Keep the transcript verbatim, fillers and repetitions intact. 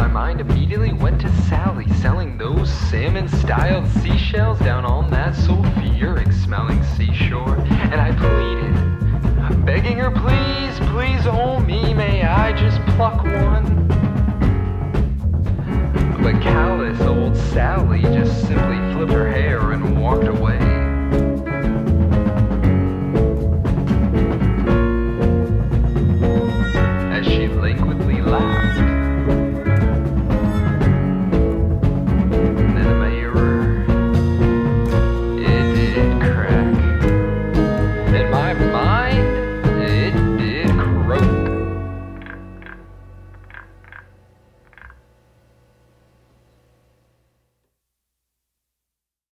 my mind immediately went to Sally, selling those salmon-styled seashells down on that sulfuric-smelling seashore. And I pleaded, begging her, please, please, oh me, may I just pluck one? But callous old Sally just simply flipped her hair and walked away.